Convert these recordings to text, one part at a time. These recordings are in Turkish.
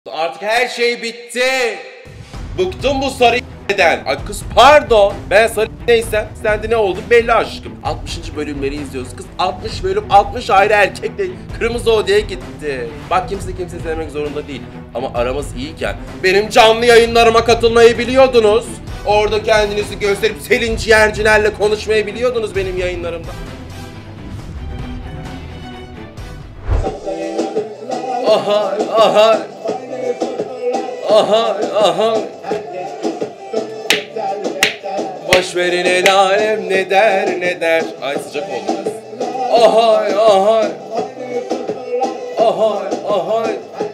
Artık her şey bitti. Bıktım bu sarı ***'den. Ay kız pardon. Ben sarı neysem sen de ne oldun belli aşkım. 60. bölümleri izliyoruz. Kız 60 bölüm 60 ayrı erkekle Kırmızı Oda'ya gitti. Bak kimse sevmek zorunda değil. Ama aramız iyiyken benim canlı yayınlarıma katılmayı biliyordunuz. Orada kendinizi gösterip Selin Ciğerciler'le konuşmayı biliyordunuz benim yayınlarımda. Aha aha. Aha aha. Boş verin el alem ne der. Ay sıcak oldu. Aha aha. Aha aha.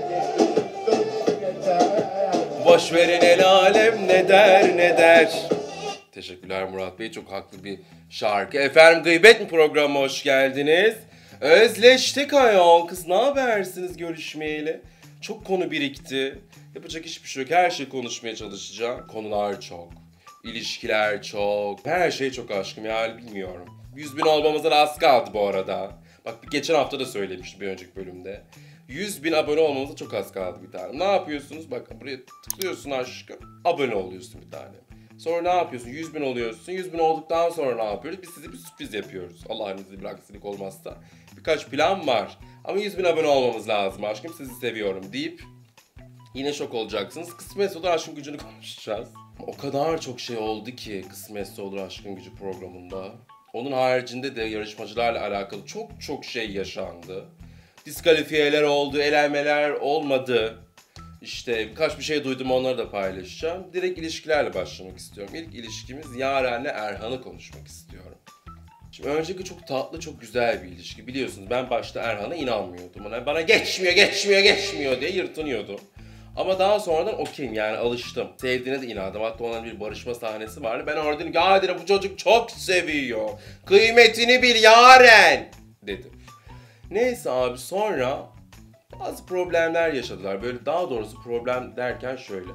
Boş verin el alem ne der. Teşekkürler Murat Bey, çok haklı bir şarkı. Efendim Gıybet mi programına hoş geldiniz. Özleştik ayol. Kız ne habersiniz görüşmeyeli? Çok konu birikti. Yapacak hiçbir şey yok. Her şeyi konuşmaya çalışacağım. Konular çok. İlişkiler çok. Her şey çok aşkım yani bilmiyorum. 100.000 olmamıza az kaldı bu arada. Bak geçen hafta da söylemiştim bir önceki bölümde. 100.000 abone olmamıza çok az kaldı bir tane. Ne yapıyorsunuz? Bak buraya tıklıyorsun aşkım. Abone oluyorsun bir tane. Sonra ne yapıyorsun? 100.000 oluyorsun. 100.000 olduktan sonra ne yapıyoruz? Biz size bir sürpriz yapıyoruz. Allah'ın izniyle bir aksilik olmazsa. Birkaç plan var. Ama 100.000 abone olmamız lazım aşkım. Sizi seviyorum deyip yine şok olacaksınız. Kısmetse olur aşkın gücünü konuşacağız. O kadar çok şey oldu ki Kısmetse olur aşkın gücü programında. Onun haricinde de yarışmacılarla alakalı çok şey yaşandı. Diskalifiyeler oldu, elenmeler olmadı. İşte birkaç bir şey duydum, onları da paylaşacağım. Direkt ilişkilerle başlamak istiyorum. İlk ilişkimiz Yaren'le Erhan'ı konuşmak istiyorum. Şimdi önceki çok tatlı, çok güzel bir ilişki. Biliyorsunuz ben başta Erhan'a inanmıyordum. Bana geçmiyor diye yırtınıyordum. Ama daha sonradan okeyim yani alıştım. Sevdiğine de inandım. Hatta onların bir barışma sahnesi vardı. Ben orada dedim ya bu çocuk çok seviyor. Kıymetini bil Yaren dedim. Neyse abi sonra bazı problemler yaşadılar. Böyle daha doğrusu problem derken şöyle.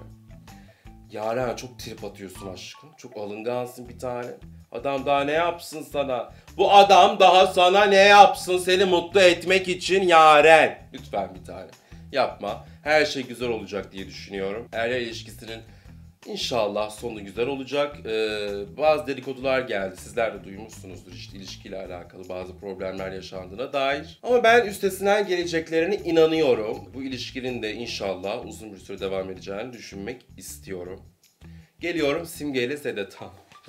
Yaren çok trip atıyorsun aşkım. Çok alıngansın bir tane. Adam daha ne yapsın sana? Bu adam daha sana ne yapsın seni mutlu etmek için Yaren? Lütfen bir tane. Yapma. Her şey güzel olacak diye düşünüyorum. Erler ilişkisinin İnşallah sonu güzel olacak. Bazı dedikodular geldi. Sizler de duymuşsunuzdur işte ilişkiyle alakalı bazı problemler yaşandığına dair. Ama ben üstesinden geleceklerine inanıyorum. Bu ilişkinin de inşallah uzun bir süre devam edeceğini düşünmek istiyorum. Geliyorum Simge ile Sedat'a.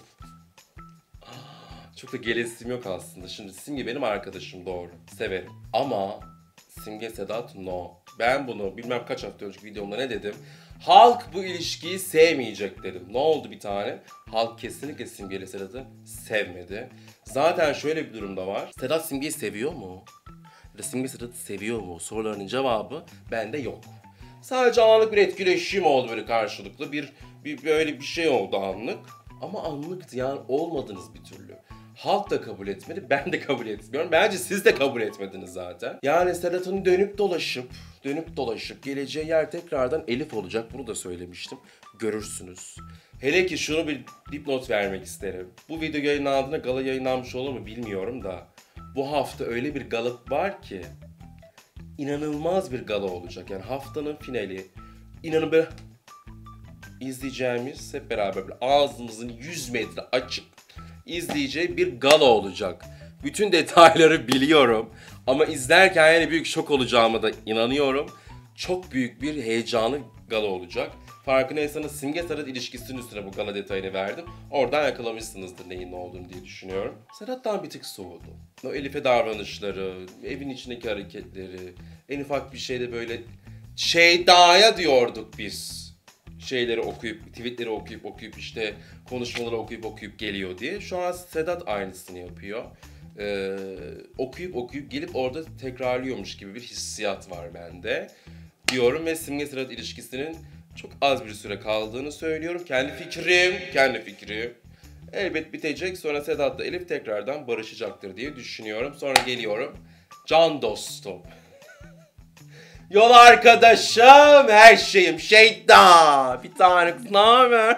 Çok da gelesim yok aslında. Şimdi Simge benim arkadaşım doğru. Severim. Ama Simge Sedat no. Ben bunu bilmem kaç hafta önceki videomda ne dedim? Halk bu ilişkiyi sevmeyecek dedim. Ne oldu bir tane? Halk kesinlikle Simge ile Sedat'ı sevmedi. Zaten şöyle bir durumda var. Sedat Simge'yi seviyor mu? Ya da Simge Sedat'ı seviyor mu? Sorularının cevabı bende yok. Sadece anlık bir etkileşim oldu böyle karşılıklı. Böyle bir şey oldu anlık. Ama anlıktı yani olmadınız bir türlü. Halk da kabul etmedi, ben de kabul etmiyorum. Bence siz de kabul etmediniz zaten. Yani Sedat'ın dönüp dolaşıp geleceği yer tekrardan Elif olacak. Bunu da söylemiştim. Görürsünüz. Hele ki şunu bir dipnot vermek isterim. Bu video yayınlandığında gala yayınlanmış olur mu bilmiyorum da. Bu hafta öyle bir gala var ki inanılmaz bir gala olacak. Yani haftanın finali. İnanın böyle izleyeceğimiz hep beraber ağzımızın 100 metre açık izleyeceği bir gala olacak. Bütün detayları biliyorum ama izlerken yani büyük şok olacağıma da inanıyorum. Çok büyük bir heyecanlı gala olacak. Farkındaysanız Simge Sedat ilişkisinin üstüne bu gala detayını verdim. Oradan yakalamışsınızdır neyin ne olduğunu diye düşünüyorum. Sedat'tan bir tık soğudum. O Elif'e davranışları, evin içindeki hareketleri, en ufak bir şeyde böyle Şeyda'ya diyorduk biz. Şeyleri okuyup, tweetleri okuyup işte konuşmaları okuyup geliyor diye. Şu an Sedat aynısını yapıyor. Okuyup gelip orada tekrarlıyormuş gibi bir hissiyat var bende. Diyorum ve Simge Sedat ilişkisinin çok az bir süre kaldığını söylüyorum. Kendi fikrim. Elbet bitecek. Sonra Sedat'la Elif tekrardan barışacaktır diye düşünüyorum. Sonra geliyorum. Can dostum. Yol arkadaşım, her şeyim Şeyda. Bir tane kız, ne haber?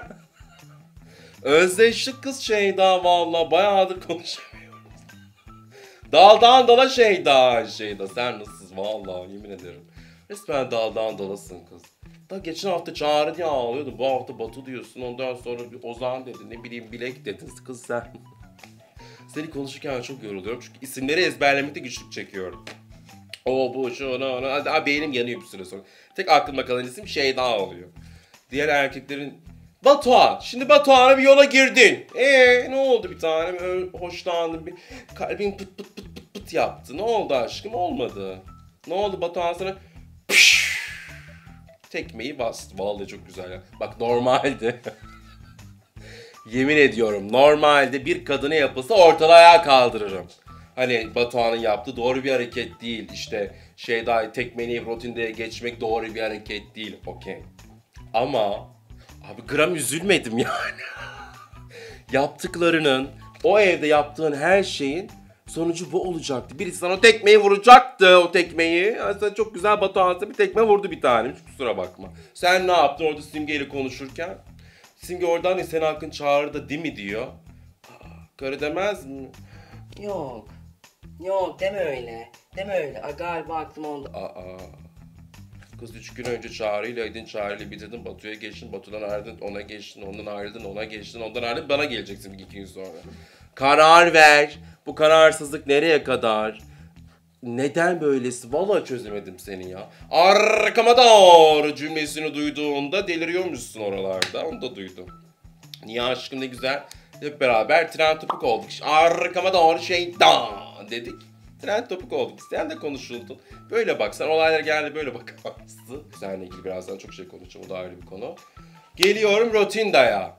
Özleştik kız Şeyda vallahi bayağıdır konuşamıyoruz. Daldan dala Şeyda sen nasılsın vallahi yemin ederim. Resmen daldan dalasın kız. Daha geçen hafta Çağrı diye ağlıyordun. Bu hafta Batu diyorsun. Ondan sonra bir Ozan dedin. Ne bileyim Bilek dedin. Kız sen. Seni konuşurken çok yoruluyorum. Çünkü isimleri ezberlemekte güçlük çekiyorum. O bu şu onu. Beynim yanıyor bir süre sonra. Tek aklımda kalan isim şey daha oluyor. Diğer erkeklerin Batuhan. Şimdi Batuhan'a bir yola girdin. Ne oldu bir tanem? Hoşlandın. Bir kalbin pıt pıt pıt pıt pıt yaptı. Ne oldu aşkım? Olmadı. Ne oldu Batuhan sana? Pişş, tekmeyi bastı. Vallahi çok güzel ya. Bak normalde yemin ediyorum normalde bir kadına yapılsa ortalığı ayağa kaldırırım. Hani Batuhan'ın yaptığı doğru bir hareket değil. İşte daha tekmeyi rutinde geçmek doğru bir hareket değil. Okey. Ama abi gram üzülmedim yani. Yaptıklarının, o evde yaptığın her şeyin sonucu bu olacaktı. Birisi sana o tekmeyi vuracaktı, o tekmeyi. Aslında çok güzel Batuhan'sa bir tekme vurdu bir tane. Hiç kusura bakma. Sen ne yaptın orada Simge ile konuşurken? Simge oradan senin hakkın Çağrı'da değil mi diyor. Karı demez mi? Yok. Yok deme öyle. Deme öyle. Galiba aklım oldu. Kız 3 gün önce Çağrı'ylaydın, Çağrı'yla bitirdin, Batu'ya geçtin, Batu'dan ayrıldın, ona geçtin, ondan ayrıldın, ona geçtin, ondan ayrıldın, bana geleceksin bir 2 gün sonra. Karar ver. Bu kararsızlık nereye kadar? Neden böylesi? Vallahi çözemedim seni ya. Arkama doğru cümlesini duyduğunda deliriyormuşsun oralarda. Onu da duydum. Niye aşkım ne güzel. Hep beraber tren topuk olduk. Arkama doğru dedik. Tren topuk olduk. Sen de konuşuldun. Böyle bak sen olaylara geldi böyle bakamazsın. Seninle ilgili birazdan çok şey konuşacağım. O da ayrı bir konu. Geliyorum Rotinda'ya.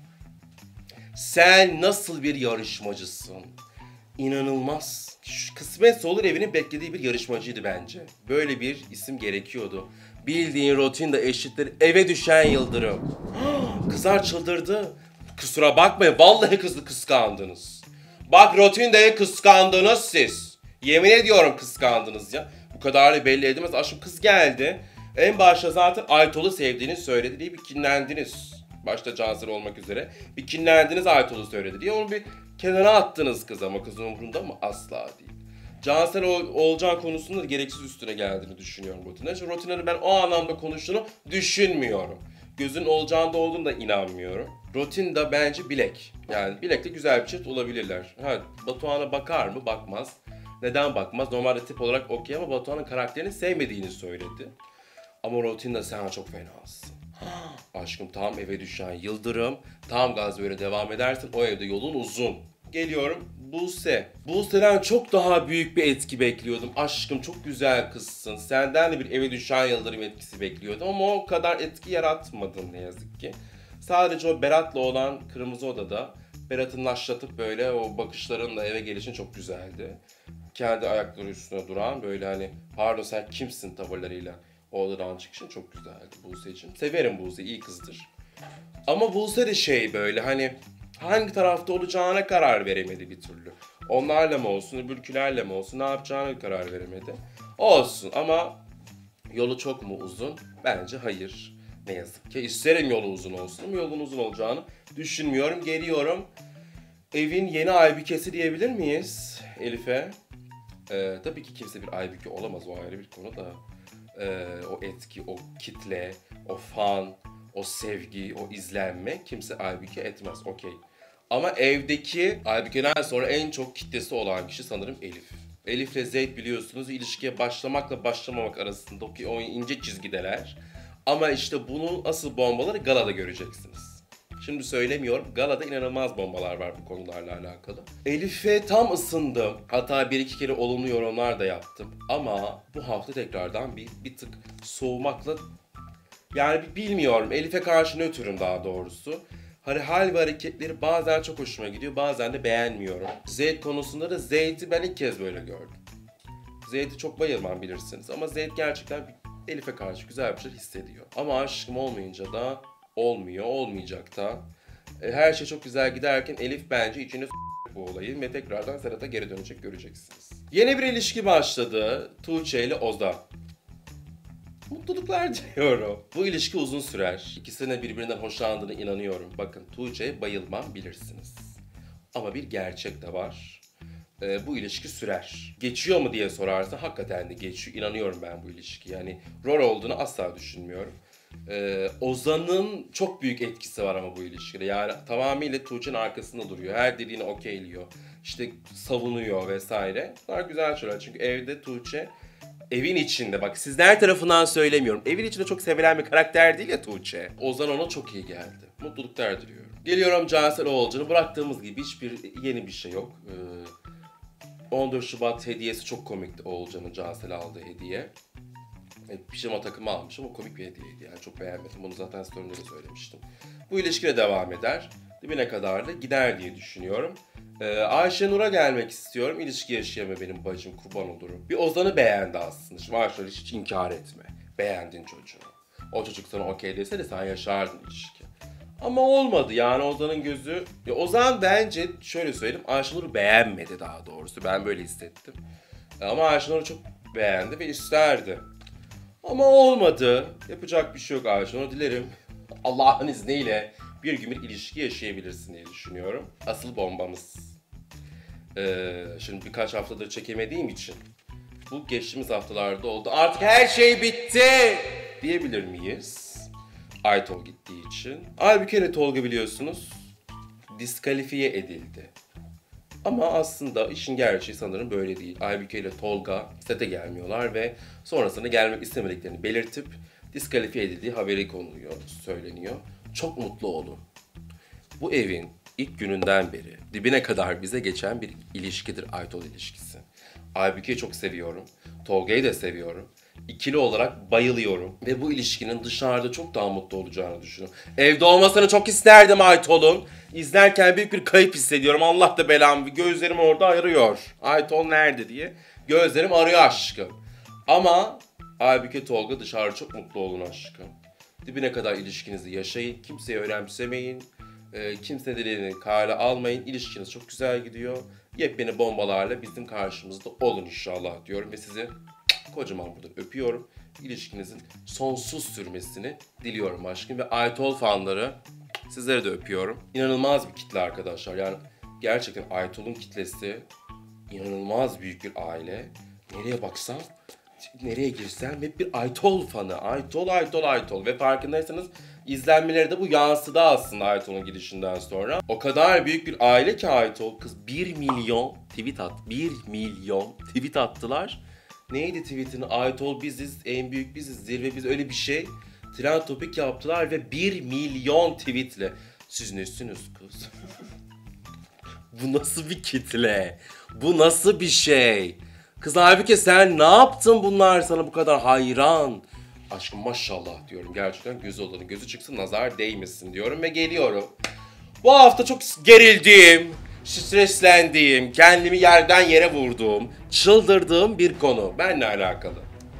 Sen nasıl bir yarışmacısın? İnanılmaz. Kısmetse olur evinin beklediği bir yarışmacıydı bence. Böyle bir isim gerekiyordu. Bildiğin Rotinda eşittir eve düşen yıldırım. Kızlar çıldırdı. Kusura bakmayın vallahi kızı kıskandınız. Bak Rotinda'yı kıskandınız siz. Yemin ediyorum kıskandınız ya. Bu kadarıyla belli edemez. Aşkım kız geldi. En başta zaten Aytol'u sevdiğini söyledi diye bir kinlendiniz. Başta Cansel olmak üzere. Bir kinlendiniz Aytol'u söyledi diye. Onu bir kenara attınız kız ama kızın umurunda mı? Asla değil. Cansel Oğulcan konusunda da gereksiz üstüne geldiğini düşünüyorum Rotina'nın. Çünkü Rotina'nın ben o anlamda konuştuğunu düşünmüyorum. Gözün Oğulcan'da olduğunu da inanmıyorum. Rotin da bence Bilek. Yani Bilek'le güzel bir çift olabilirler. Batuhan'a bakar mı? Bakmaz. Neden bakmaz? Normalde tip olarak okey ama Batuhan'ın karakterini sevmediğini söyledi. Ama Rotin'da sen çok fenasın. Aşkım tam eve düşen yıldırım. Tam gaz böyle devam edersin. O evde yolun uzun. Geliyorum Buse. Buse'den çok daha büyük bir etki bekliyordum. Aşkım çok güzel kızsın. Senden de bir eve düşen yıldırım etkisi bekliyordum. Ama o kadar etki yaratmadın ne yazık ki. Sadece o Berat'la olan Kırmızı Oda'da Berat'ı naşlatıp böyle o bakışlarınla eve gelişin çok güzeldi. Kendi ayakları üstüne duran böyle hani pardon sen kimsin tavırlarıyla o odadan çıkışın çok güzeldi Buse'cim. Severim Buse, iyi kızdır. Ama Buse de böyle hani hangi tarafta olacağına karar veremedi bir türlü. Onlarla mı olsun, öbürkülerle mi olsun, ne yapacağına karar veremedi. Olsun ama yolu çok mu uzun? Bence hayır. Ne yazık ki. İsterim yolu uzun olsun ama yolun uzun olacağını düşünmüyorum. Geliyorum. Evin yeni aybükesi diyebilir miyiz Elif'e? Tabii ki kimse bir aybüke olamaz, o ayrı bir konu da. O etki, o kitle, o fan, o sevgi, o izlenme kimse aybüke etmez. Okey. Ama evdeki aybükeden sonra en çok kitlesi olan kişi sanırım Elif. Elif'le Zeyd biliyorsunuz ilişkiye başlamakla başlamamak arasındaki o ince çizgideler. Ama işte bunun asıl bombaları galada göreceksiniz. Şimdi söylemiyorum. Galada inanılmaz bombalar var bu konularla alakalı. Elif'e tam ısındım. Hatta bir iki kere olumlu yorumlar da yaptım. Ama bu hafta tekrardan bir tık soğumakla... Yani bilmiyorum. Elif'e karşı nötrüm daha doğrusu. Hani hal ve hareketleri bazen çok hoşuma gidiyor, bazen de beğenmiyorum. Zeyd konusunda da Zeyd'i ben ilk kez böyle gördüm. Zeyd'i çok bayılmam bilirsiniz ama Zeyd gerçekten Elif'e karşı güzel bir şey hissediyor. Ama aşkım olmayınca da olmuyor, olmayacak da. Her şey çok güzel giderken Elif bence içine bu olayı ve tekrardan Serhat'a geri dönecek göreceksiniz. Yeni bir ilişki başladı Tuğçe ile Ozan. Mutluluklar diliyorum. Bu ilişki uzun sürer. İkisinin birbirinden hoşlandığına inanıyorum. Bakın Tuğçe'ye bayılmam bilirsiniz. Ama bir gerçek de var. bu ilişki sürer. Geçiyor mu diye sorarsa hakikaten de geçiyor. İnanıyorum ben bu ilişki. Yani rol olduğunu asla düşünmüyorum. Ozan'ın çok büyük etkisi var ama bu ilişkide. Yani tamamıyla Tuğçe'nin arkasında duruyor. Her dediğini okeyliyor. İşte savunuyor vesaire. Bunlar güzel şeyler. Çünkü evde Tuğçe evin içinde, bak sizler tarafından söylemiyorum. Evin içinde çok sevilen bir karakter değil ya Tuğçe. Ozan ona çok iyi geldi. Mutluluklar diliyorum. Geliyorum Cansel Oğulcan'ı. Bıraktığımız gibi hiçbir yeni bir şey yok. 14 Şubat hediyesi çok komikti Oğulcan'ın Cansel'e aldığı hediye. Pijama takımı almış ama komik bir hediyeydi yani çok beğenmedim. Bunu zaten story'de de söylemiştim. Bu ilişki de devam eder. Dibine kadar da gider diye düşünüyorum. Ayşenur'a gelmek istiyorum. İlişki yaşayamıyor benim bacım, kurban olurum. Bir Ozan'ı beğendi aslında. Şimdi Ayşenur hiç inkar etme. Beğendin çocuğu. O çocuk sana okey dese de sen yaşardın ilişki. Ama olmadı yani Ozan'ın gözü... Ya Ozan bence şöyle söyleyeyim, Ayşenur'u beğenmedi daha doğrusu. Ben böyle hissettim. Ama Ayşenur'u çok beğendi ve isterdi. Ama olmadı. Yapacak bir şey yok Ayşenur. Dilerim Allah'ın izniyle bir gün bir ilişki yaşayabilirsin diye düşünüyorum. Asıl bombamız. Şimdi birkaç haftadır çekemediğim için bu geçtiğimiz haftalarda oldu. Artık her şey bitti diyebilir miyiz? Aytol gittiği için. Halbuki Tolga biliyorsunuz diskalifiye edildi. Ama aslında işin gerçeği sanırım böyle değil. Aybüke ile Tolga sete gelmiyorlar ve sonrasında gelmek istemediklerini belirtip diskalifiye edildiği haberi konuluyor, söyleniyor. Çok mutlu olun. Bu evin ilk gününden beri dibine kadar bize geçen bir ilişkidir Aytol ilişkisi. Aybüke'yi çok seviyorum. Tolga'yı da seviyorum. İkili olarak bayılıyorum. Ve bu ilişkinin dışarıda çok daha mutlu olacağını düşünüyorum. Evde olmasını çok isterdim Aytol'un. İzlerken büyük bir kayıp hissediyorum. Allah da belamı. Gözlerim orada arıyor. Aytol nerede diye. Gözlerim arıyor aşkım. Ama Aybüke Tolga dışarı çok mutlu olun aşkım. Dibine kadar ilişkinizi yaşayın. Kimseyi önemsemeyin. Kimse dediğini kale almayın. İlişkiniz çok güzel gidiyor. Yepyeni bombalarla bizim karşımızda olun inşallah diyorum. Ve sizi kocaman burada öpüyorum. İlişkinizin sonsuz sürmesini diliyorum aşkım. Ve Aytol fanları sizleri de öpüyorum. İnanılmaz bir kitle arkadaşlar. Yani gerçekten Aytol'un kitlesi inanılmaz büyük bir aile. Nereye baksam, nereye girsem hep bir Aytol fanı. Aytol. Ve farkındaysanız izlenmeleri de bu yansıdı aslında Aytol'un gidişinden sonra. O kadar büyük bir aile ki Aytol. Kız 1 milyon tweet attı. 1 milyon tweet attılar. Neydi tweetini? Aytol biziz, en büyük biziz, zirve biz, öyle bir şey. Trend topik yaptılar ve 1 milyon tweetle. Siz nesiniz kız? Bu nasıl bir kitle? Bu nasıl bir şey? Kız halbuki sen ne yaptın, bunlar sana bu kadar hayran? Aşkım maşallah diyorum, gerçekten gözü olanın gözü çıksın, nazar değmesin diyorum ve geliyorum. Bu hafta çok gerildiğim, streslendiğim, kendimi yerden yere vurduğum, çıldırdığım bir konu. Benimle alakalı.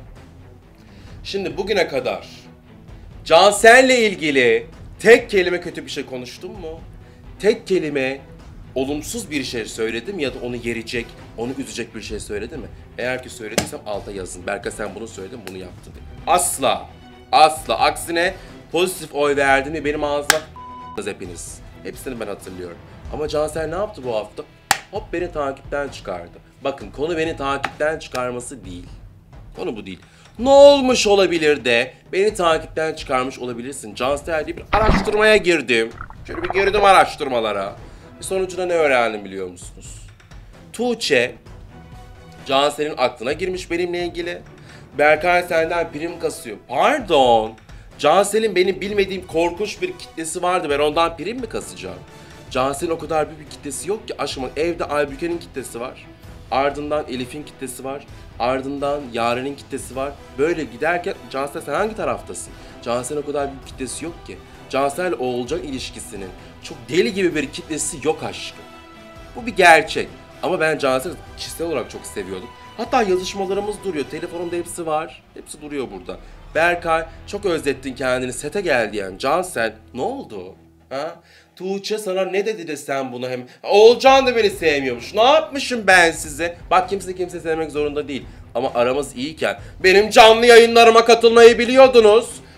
Şimdi bugüne kadar Cansel'le ilgili tek kelime kötü bir şey konuştum mu? Tek kelime olumsuz bir şey söyledim ya da onu yerecek, onu üzecek bir şey söyledim mi? Eğer ki söylediysem alta yazın. Berkay sen bunu söyledin, bunu yaptın diye. Asla. Asla. Aksine pozitif oy verdin ve benim ağzıma hepiniz. Hepsini ben hatırlıyorum. Ama Cansel ne yaptı bu hafta? Hop beni takipten çıkardı. Bakın konu beni takipten çıkarması değil. Konu bu değil. Ne olmuş olabilir de beni takipten çıkarmış olabilirsin. Cansel diye bir araştırmaya girdim. Şöyle bir girdim araştırmalara. Sonucunda ne öğrendim biliyor musunuz? Tuğçe, Cansel'in aklına girmiş benimle ilgili. Berkay senden prim kasıyor. Pardon. Cansel'in benim bilmediğim korkunç bir kitlesi vardı. Ben ondan prim mi kasacağım? Cansel'in o kadar büyük bir kitlesi yok ki. Aşkım evde Aybüke'nin kitlesi var. Ardından Elif'in kitlesi var. Ardından Yaren'in kitlesi var. Böyle giderken Cansel sen hangi taraftasın? Cansel'in o kadar büyük kitlesi yok ki. Cansel Oğulcan ilişkisinin çok deli gibi bir kitlesi yok aşkım. Bu bir gerçek. Ama ben Cansel'i kişisel olarak çok seviyordum. Hatta yazışmalarımız duruyor. Telefonumda hepsi var. Hepsi duruyor burada. Berkay çok özlettin kendini, sete gel diyen Cansel ne oldu? Ha? Tuğçe sana ne dedi de sen buna hem... Oğulcan da beni sevmiyormuş. Ne yapmışım ben size? Bak kimse sevmek zorunda değil. Ama aramız iyiyken benim canlı yayınlarıma katılmayı biliyordunuz.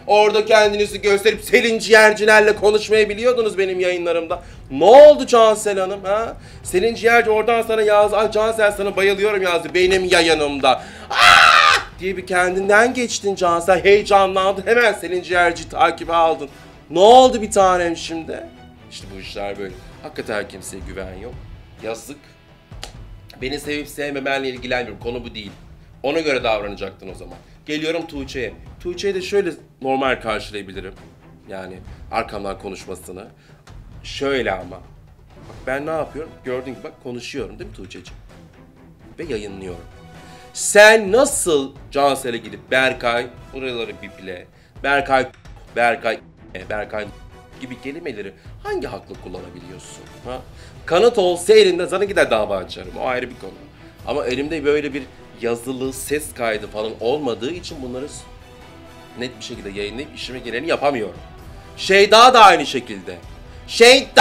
Orada kendinizi gösterip Selin Ciğerciler'le konuşmayı biliyordunuz benim yayınlarımda. Ne oldu Cansel Hanım ha? Selin Ciğerci oradan sana yazdı. Ay Cansel sana bayılıyorum yazdı benim yayınımda. Aa! Diye bir kendinden geçtin Cansel. Heyecanlandın. Hemen Selin Ciğerci'yi takibe aldın. Ne oldu bir tanem şimdi? İşte bu işler böyle. Hakikaten kimseye güven yok. Yazık. Beni sevip sevmemenle ilgilenmiyorum. Konu bu değil. Ona göre davranacaktın o zaman. Geliyorum Tuğçe'ye. Tuğçe'yi de şöyle normal karşılayabilirim. Yani arkamdan konuşmasını. Şöyle ama. Bak ben ne yapıyorum? Gördüğün gibi bak konuşuyorum değil mi Tuğçe'ciğim? Ve yayınlıyorum. Sen nasıl Cansel'e gidip Berkay, buraları biple, Berkay gibi kelimeleri hangi hakla kullanabiliyorsun? Ha? Kanıt olsa elinde sana gider dava açarım. O ayrı bir konu. Ama elimde böyle bir yazılı ses kaydı falan olmadığı için bunları net bir şekilde yayınlayıp işime geleni yapamıyorum. Şeyda da aynı şekilde. Şeyda!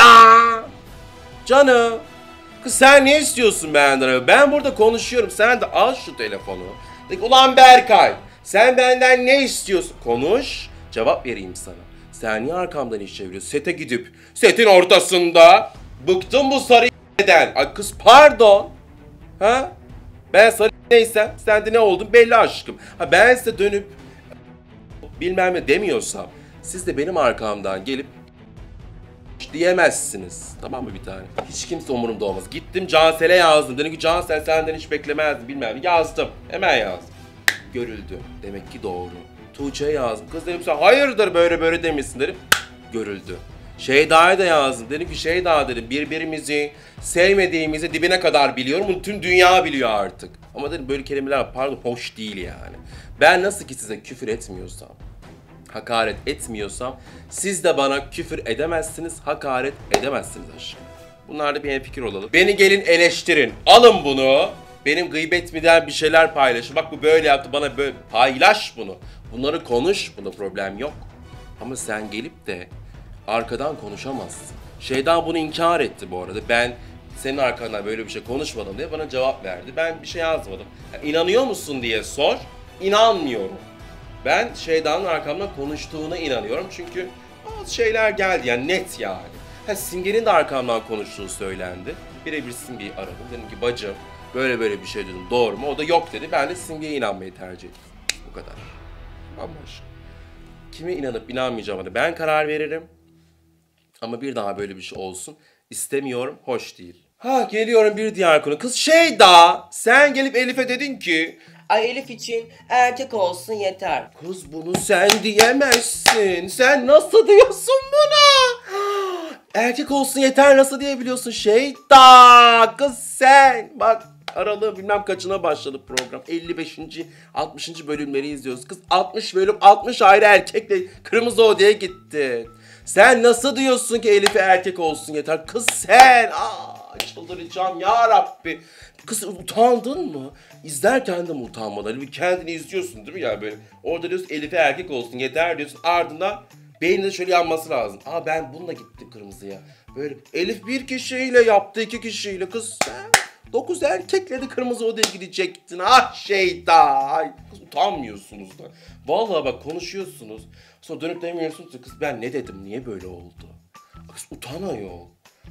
Canım! Kız sen ne istiyorsun benden? Ben burada konuşuyorum. Sen de al şu telefonu. De, ulan Berkay! Sen benden ne istiyorsun? Konuş. Cevap vereyim sana. Sen niye arkamdan iş çeviriyorsun? Sete gidip setin ortasında bıktım bu sarı neden? Ay kız pardon. Ha? Ben sarı neysem sen de ne oldun belli aşkım. Ha ben size dönüp bilmem ne demiyorsam siz de benim arkamdan gelip diyemezsiniz. Tamam mı bir tane? Hiç kimse umurumda olmaz. Gittim Cansel'e yazdım. Dedim ki Cansel senden hiç beklemezdim bilmem ne. Yazdım. Hemen yazdım. Görüldü. Demek ki doğru. Tuğçe'ye yazdım. Kız dedim sen hayırdır böyle demişsin dedim. Görüldü. Şeyda'ya da yazdım. Dedim ki Şeyda dedim birbirimizi sevmediğimizi dibine kadar biliyorum. Bunu tüm dünya biliyor artık. Ama dedim böyle kelimeler pardon hoş değil yani. Ben nasıl ki size küfür etmiyorsam, hakaret etmiyorsam siz de bana küfür edemezsiniz, hakaret edemezsiniz aşkım. Bunlarda bir hemfikir olalım. Beni gelin eleştirin. Alın bunu. Benim gıybet miden bir şeyler paylaşın. Bak bu böyle yaptı bana böyle. Paylaş bunu. Bunları konuş. Bunda problem yok. Ama sen gelip de arkadan konuşamazsın. Şeydan bunu inkar etti bu arada. Ben senin arkandan böyle bir şey konuşmadım diye bana cevap verdi. Ben bir şey yazmadım. Yani inanıyor musun diye sor. İnanmıyorum. Ben Şeyda'nın arkamdan konuştuğuna inanıyorum çünkü bazı şeyler geldi yani net yani. Ha Simge'nin de arkamdan konuştuğu söylendi. Birebir Simge'yi aradım. Dedim ki bacım böyle bir şey dedim doğru mu? O da yok dedi. Ben de Simge'ye inanmayı tercih ettim. Bu kadar. Ama kime inanıp inanmayacağıma da ben karar veririm. Ama bir daha böyle bir şey olsun istemiyorum. Hoş değil. Ha geliyorum bir diğer konu. Kız Şeyda sen gelip Elif'e dedin ki Ay Elif için erkek olsun yeter. kız bunu sen diyemezsin. Sen nasıl diyorsun bunu? Erkek olsun yeter nasıl diyebiliyorsun? Şeyda kız sen. Bak aralığı bilmem kaçına başladı program. 55. 60. bölümleri izliyoruz. Kız 60 bölüm 60 ayrı erkekle Kırmızı Oda'ya gitti. Sen nasıl diyorsun ki Elif'e erkek olsun yeter? Kız sen. Çıldıracağım ya Rabbi. Kız utandın mı? İzlerken de mi utanmadın? Hani bir kendini izliyorsun değil mi yani böyle? Orada diyorsun Elif'e erkek olsun yeter diyorsun. Ardından beyninde şöyle yanması lazım. Ben bununla gittim Kırmızı'ya. Böyle Elif bir kişiyle yaptı 2 kişiyle. Kız sen 9 erkekle de Kırmızı Oda'ya gidecektin. Ah Şeyda. Kız utanmıyorsunuz da. Vallahi bak konuşuyorsunuz. Sonra dönüp demiyorsunuz ki kız ben ne dedim niye böyle oldu? Kız utan ayol.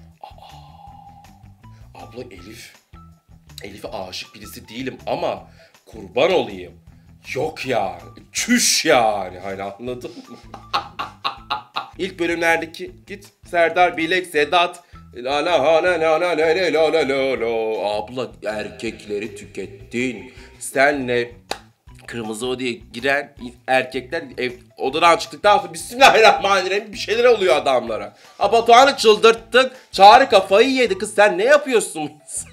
Abla Elif'e aşık birisi değilim ama kurban olayım. Yok yani. Çüş yani. Hani anladın mı? İlk bölümlerdeki git Serdar Bilek Sedat la la la la la la la la la la abla erkekleri tükettin. Senle Kırmızı Oda'ya giren erkekler odadan çıktıktan sonra Bismillahirrahmanirrahim bir şeyler oluyor adamlara. Batuhan'ı çıldırttık. Çağrı kafayı yedi. Kız sen ne yapıyorsun?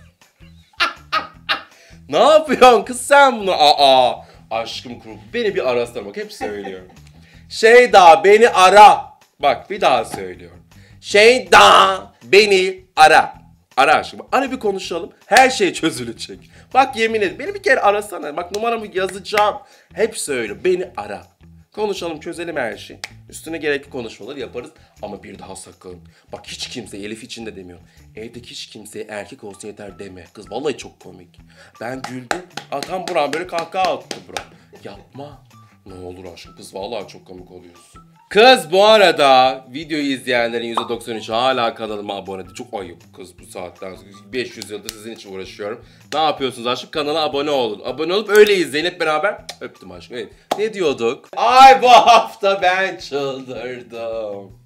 Ne yapıyorsun kız sen bunu? Aşkım kuru. Beni bir arasana bak hep söylüyorum. Şeyda beni ara. Bak bir daha söylüyorum. Şeyda beni ara. Ara aşkım. Ara bir konuşalım. Her şey çözülecek. Bak yemin ederim. Beni bir kere arasana. Bak numaramı yazacağım. Hep söyle. Beni ara. Konuşalım çözelim her şeyi. Üstüne gerekli konuşmaları yaparız. Ama bir daha sakın. Bak hiç kimse Elif için de demiyorum. Evdeki hiç kimseye erkek olsun yeter deme. Kız vallahi çok komik. Ben güldüm. Tam buram böyle kahkaha attı buram. Yapma. Ne olur aşkım kız vallahi çok komik oluyorsun. Kız bu arada videoyu izleyenlerin %93'ü hala kanalıma abone değil. Çok ayıp kız bu saatten sonra. 500 yıldır sizin için uğraşıyorum. Ne yapıyorsunuz aşkım? Kanala abone olun. Abone olup öyle izleyin hep beraber. Öptüm aşkım. Evet. Ne diyorduk? Ay bu hafta ben çıldırdım.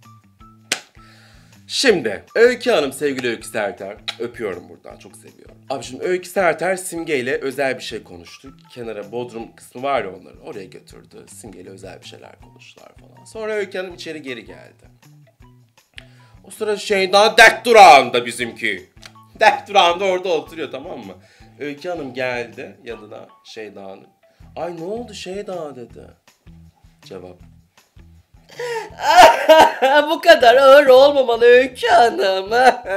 Şimdi Öykü Hanım, sevgili Öykü Serter, öpüyorum buradan, çok seviyorum. Abi şimdi Öykü Serter Simge ile özel bir şey konuştu. Kenara Bodrum kısmı var ya onların, oraya götürdü. Simge ile özel bir şeyler konuştular falan. Sonra Öykü Hanım içeri geri geldi. O sırada Şeyda dert durağında bizimki. Dert durağında orada oturuyor, tamam mı? Öykü Hanım geldi yanına Şeyda'nın. Ay ne oldu Şeyda dedi. Cevap. Bu kadar ağır olmamalı Öykü Hanım.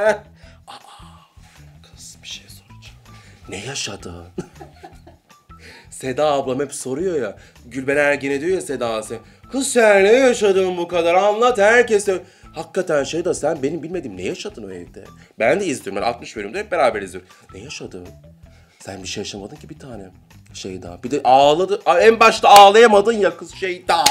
Kız bir şey soracağım. Ne yaşadın? Seda ablam hep soruyor ya. Gülben Ergen'e diyor ya Seda'sı. Kız sen ne yaşadın bu kadar? Anlat herkese. Hakikaten Şeyda sen benim bilmediğim ne yaşadın o evde? Ben de izliyorum. Ben 60 bölümde hep beraber izliyorum. Ne yaşadın? Sen bir şey yaşamadın ki bir tane. Şeyda. Bir de ağladı. En başta ağlayamadın ya kız Şeyda.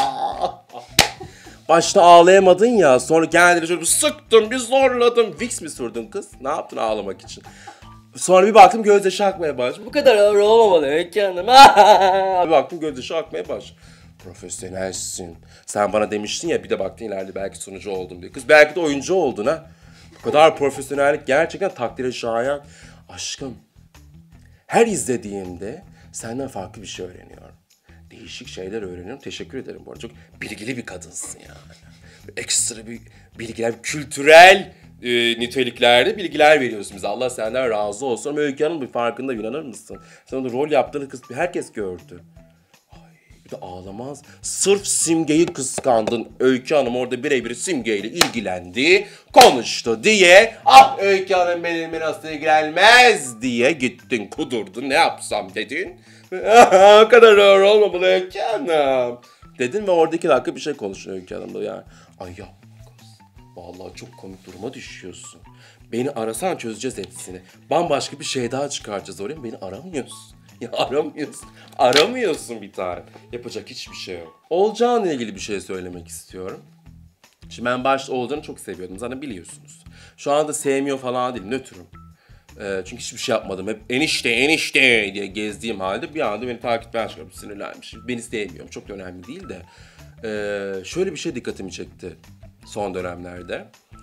Başta ağlayamadın ya, sonra kendini şöyle bir sıktın, bir zorladın. Vicks mi sürdün kız? Ne yaptın ağlamak için? Sonra bir baktım gözyaşı akmaya başladı. Bu kadar ağır olmamalı Öykü Hanım. Bir baktım gözyaşı akmaya başladı. Profesyonelsin. Sen bana demiştin ya, bir de baktın ileride belki sunucu oldum diye. Kız belki de oyuncu oldun ha. Bu kadar profesyonellik gerçekten takdire şayan. Aşkım, her izlediğimde senden farklı bir şey öğreniyorum. Değişik şeyler öğreniyorum. Teşekkür ederim bu arada. Çok bilgili bir kadınsın yani. Ekstra bir bilgiler, kültürel niteliklerde bilgiler veriyorsun bize. Allah senden razı olsun. Ama Öykü Hanım bir farkında, inanır mısın? Sen orada rol yaptığını kız herkes gördü. Ay, bir de ağlamaz. Sırf Simge'yi kıskandın. Öykü Hanım orada birebir Simge'yle ilgilendi, konuştu diye. Ah Öykü Hanım benimle nasıl ilgilenmez diye gittin kudurdun. Ne yapsam dedin. O kadar ağır olmamalı Öykü Hanım dedin ve orada 2 dakika bir şey konuştun Öykü Hanım'da yani. Ay yapma kız. Vallahi çok komik duruma düşüyorsun. Beni arasan çözeceğiz hepsini. Bambaşka bir şey daha çıkaracağız oraya. Beni aramıyorsun. Ya aramıyorsun. Aramıyorsun bir tane. Yapacak hiçbir şey yok. Olcay'la ilgili bir şey söylemek istiyorum. Şimdi ben başta Olcay'ı çok seviyordum. Zaten biliyorsunuz. Şu anda sevmiyor falan değil. Nötrüm. Çünkü hiçbir şey yapmadım. Hep enişte diye gezdiğim halde bir anda beni takipten çıkarıp sinirlenmiş. Beni sevmiyorum. Çok da önemli değil de. Şöyle bir şey dikkatimi çekti son dönemlerde.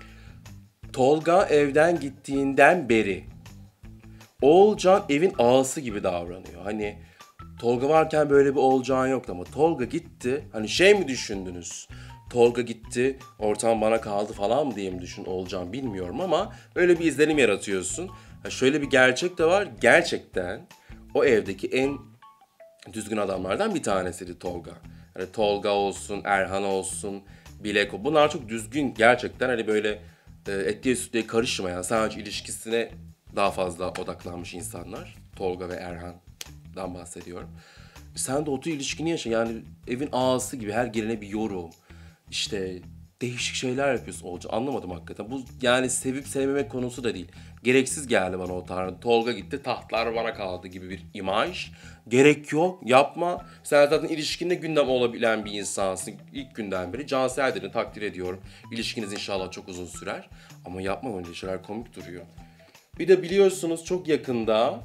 Tolga evden gittiğinden beri Oğulcan evin ağası gibi davranıyor. Hani Tolga varken böyle bir Oğulcan yoktu ama Tolga gitti. Hani şey mi düşündünüz? Tolga gitti, ortam bana kaldı falan mı diye mi düşün Oğulcan, bilmiyorum ama öyle bir izlenim yaratıyorsun. Şöyle bir gerçek de var. Gerçekten o evdeki en düzgün adamlardan bir tanesiydi Tolga. Yani Tolga olsun, Erhan olsun, Bileko. Bunlar çok düzgün gerçekten, hani böyle etliye sütlüye karışmayan, sadece ilişkisine daha fazla odaklanmış insanlar. Tolga ve Erhan'dan bahsediyorum. Sen de o tür ilişkini yaşa. Yani evin ağası gibi her gelene bir yorum. İşte değişik şeyler yapıyorsun Olca. Anlamadım hakikaten. Bu yani sevip sevmemek konusu da değil. Gereksiz geldi bana o tarz. Tolga gitti, tahtlar bana kaldı gibi bir imaj. Gerek yok, yapma. Sen zaten ilişkinde gündem olabilen bir insansın. İlk günden beri. Cansel dedin, takdir ediyorum. İlişkiniz inşallah çok uzun sürer. Ama yapma öyle şeyler, komik duruyor. Bir de biliyorsunuz çok yakında...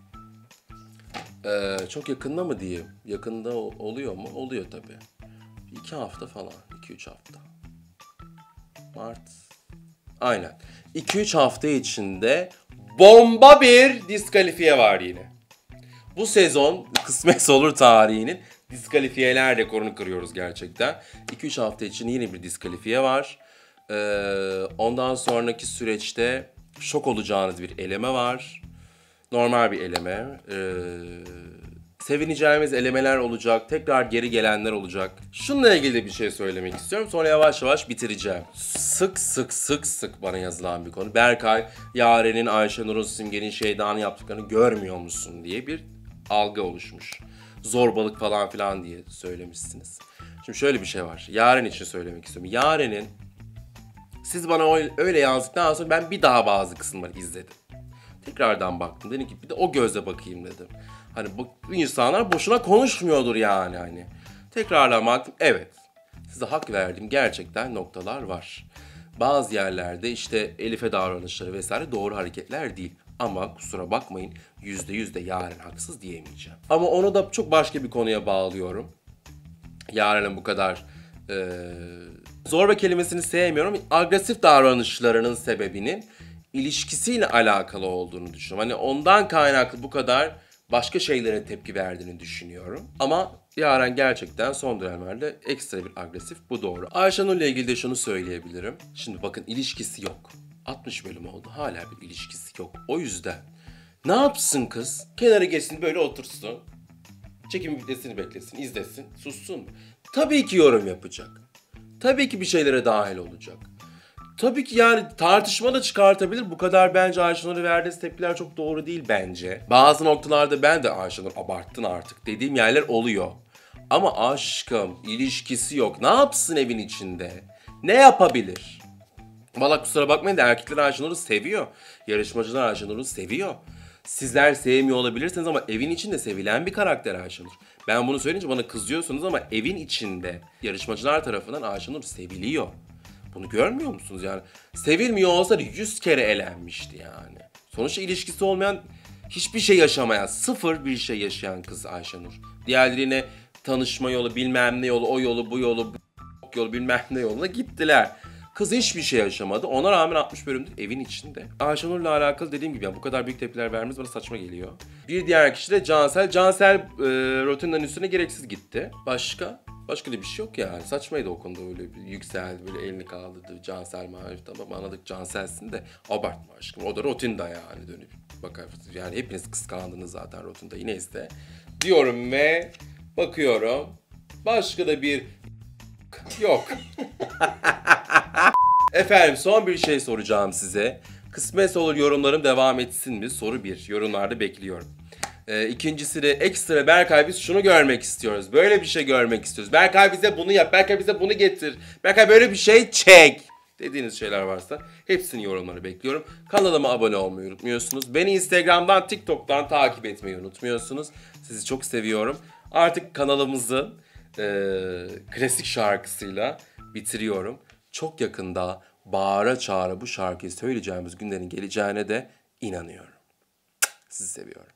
çok yakında mı diyeyim? Yakında oluyor mu? Oluyor tabii. 2 hafta falan. 2-3 hafta. Mart. Aynen. 2-3 hafta içinde bomba bir diskalifiye var yine. Bu sezon kısmetse olur tarihinin diskalifiyeler rekorunu kırıyoruz gerçekten. 2-3 hafta için yine bir diskalifiye var. Ondan sonraki süreçte şok olacağınız bir eleme var. Normal bir eleme. Sevineceğimiz elemeler olacak. Tekrar geri gelenler olacak. Şununla ilgili de bir şey söylemek istiyorum. Sonra yavaş yavaş bitireceğim. Sık bana yazılan bir konu. Berkay, Yaren'in, Ayşenur'un, Simge'nin, Şeyda'nın yaptıklarını görmüyor musun diye bir algı oluşmuş. Zorbalık falan filan diye söylemişsiniz. Şimdi şöyle bir şey var. Yaren için söylemek istiyorum. Yaren'in, siz bana öyle yazdıktan sonra ben bir daha bazı kısımları izledim. Tekrardan baktım. Dedim ki bir de o gözle bakayım dedim. Hani bu insanlar boşuna konuşmuyordur yani hani. Tekrarlamak, evet. Size hak verdiğim gerçekten noktalar var. Bazı yerlerde işte Elif'e davranışları vesaire doğru hareketler değil. Ama kusura bakmayın %100 de Yaren haksız diyemeyeceğim. Ama onu da çok başka bir konuya bağlıyorum. Yaren'in bu kadar zorba kelimesini sevmiyorum. Agresif davranışlarının sebebinin ilişkisiyle alakalı olduğunu düşünüyorum. Hani ondan kaynaklı bu kadar başka şeylere tepki verdiğini düşünüyorum. Ama Yaren gerçekten son dönemlerde ekstra bir agresif, bu doğru. Ayşenur ile ilgili de şunu söyleyebilirim. Şimdi bakın, ilişkisi yok. 60 bölüm oldu, hala bir ilişkisi yok. O yüzden ne yapsın kız? Kenara geçsin, böyle otursun. Çekim videosunu beklesin, izlesin, sussun mu? Tabii ki yorum yapacak. Tabii ki bir şeylere dahil olacak. Tabii ki yani tartışma da çıkartabilir. Bu kadar bence Ayşenur'a verdiğiniz tepkiler çok doğru değil bence. Bazı noktalarda ben de Ayşenur abarttın artık dediğim yerler oluyor. Ama aşkım, ilişkisi yok. Ne yapsın evin içinde? Ne yapabilir? Valla kusura bakmayın da erkekler Ayşenur'u seviyor. Yarışmacılar Ayşenur'u seviyor. Sizler sevmiyor olabilirsiniz ama evin içinde sevilen bir karakter Ayşenur. Ben bunu söyleyince bana kızıyorsunuz ama evin içinde yarışmacılar tarafından Ayşenur seviliyor. Bunu görmüyor musunuz yani? Sevilmiyor olsa 100 kere elenmişti yani. Sonuçta ilişkisi olmayan, hiçbir şey yaşamayan, sıfır bir şey yaşayan kız Ayşenur. Diğerlerine tanışma yolu, bilmem ne yolu, o yolu, bu yolu, bu yolu, bilmem ne yoluna gittiler. Kız hiçbir şey yaşamadı. Ona rağmen 60 bölümdür evin içinde. Ayşenur'la alakalı dediğim gibi yani bu kadar büyük tepkiler vermemiz bana saçma geliyor. Bir diğer kişi de Cansel. Cansel Rotunda'nın üstüne gereksiz gitti. Başka da bir şey yok yani. Saçmaydı o konuda, öyle bir yükseldi, böyle elini kaldırdı. Cansel Mahir, tamam anladık Cansel'sin de abartma aşkım. O da Rotunda yani, dönüp bakarsınız. Yani hepiniz kıskandınız zaten Rotunda'yı, neyse. Diyorum ve bakıyorum. Başka da bir yok. Efendim, son bir şey soracağım size. Kısmetse olur yorumlarım devam etsin mi? Soru 1. Yorumlarda bekliyorum. İkincisi de ekstra, Berkay biz şunu görmek istiyoruz. Böyle bir şey görmek istiyoruz. Berkay bize bunu yap. Berkay bize bunu getir. Berkay böyle bir şey çek. Dediğiniz şeyler varsa hepsini yorumları bekliyorum. Kanalıma abone olmayı unutmuyorsunuz. Beni Instagram'dan, TikTok'tan takip etmeyi unutmuyorsunuz. Sizi çok seviyorum. Artık kanalımızın klasik şarkısıyla bitiriyorum. Çok yakında bağıra çağıra bu şarkıyı söyleyeceğimiz günlerin geleceğine de inanıyorum. Sizi seviyorum.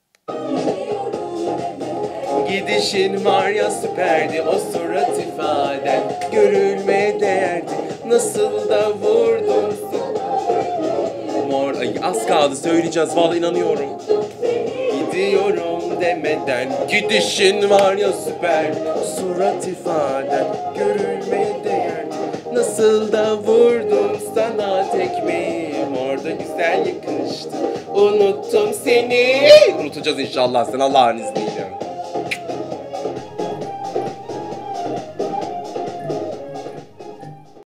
Gidişin var ya süperdi, o surat ifaden görülmeye değerdi. Nasıl da vurdun. Ay, az kaldı söyleyeceğiz, vallahi inanıyorum. Gidiyorum demeden, gidişin var ya süper, surat ifaden görülmeye değerdi. Nasıl da vurdum sana tekmeyi, orada güzel yakıştı. Unuttum seni. Unutacağız inşallah, sen Allah'ın izniyle.